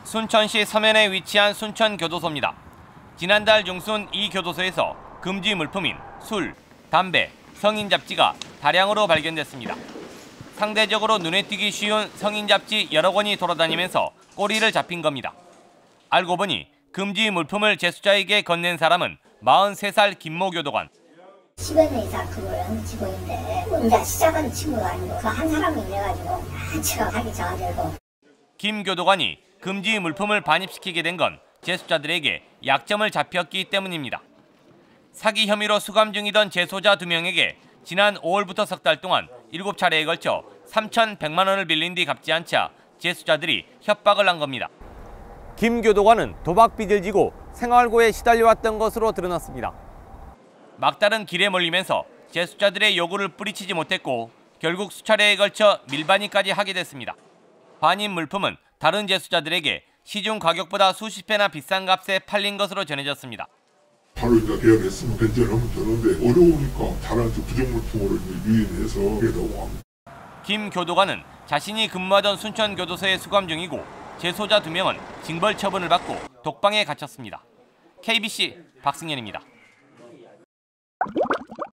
순천시 서면에 위치한 순천교도소입니다. 지난달 중순 이 교도소에서 금지 물품인 술, 담배, 성인 잡지가 다량으로 발견됐습니다. 상대적으로 눈에 띄기 쉬운 성인 잡지 여러 권이 돌아다니면서 꼬리를 잡힌 겁니다. 알고 보니 금지 물품을 제수자에게 건넨 사람은 43살 김모 교도관. 10여 년 이상 그걸 한 직원인데 혼자 시작하는 친구가 아니고 그 한 사람이 이래가지고 제가 하기 저하되고. 김 교도관이 금지 물품을 반입시키게 된 건 제수자들에게 약점을 잡혔기 때문입니다. 사기 혐의로 수감 중이던 제소자 2명에게 지난 5월부터 석 달 동안 7차례에 걸쳐 3,100만 원을 빌린 뒤 갚지 않자 제수자들이 협박을 한 겁니다. 김 교도관은 도박빚을 지고 생활고에 시달려왔던 것으로 드러났습니다. 막다른 길에 몰리면서 제수자들의 요구를 뿌리치지 못했고 결국 수차례에 걸쳐 밀반입까지 하게 됐습니다. 반입 물품은 다른 제수자들에게 시중 가격보다 수십 배나 비싼 값에 팔린 것으로 전해졌습니다. 바로 이제 계약했으면 변제하면 되는데 어려우니까 다른 부정물품으로 유인해서 하게 합니다. 김 교도관은 자신이 근무하던 순천교도소에 수감 중이고 제소자 2명은 징벌 처분을 받고 독방에 갇혔습니다. KBC 박승현입니다.